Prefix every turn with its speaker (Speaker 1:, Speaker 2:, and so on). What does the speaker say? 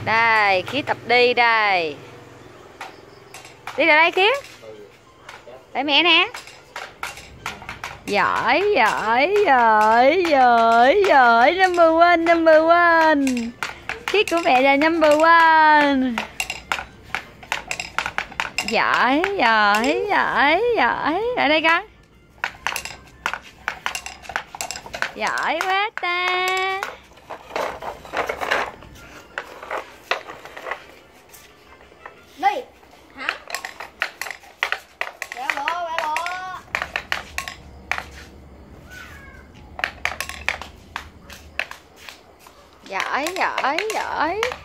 Speaker 1: Đây, Khiết tập đi đây. Đi ra đây Khiết. Để mẹ nè. Giỏi, giỏi, giỏi, giỏi, giỏi. Number one, number one. Khiết của mẹ là number one. Giỏi, giỏi, giỏi, giỏi. Ở đây con. Giỏi quá ta.
Speaker 2: Đi. Hả? Bẻ lỗ, bẻ lỗ.
Speaker 1: Giỏi, giỏi, giỏi.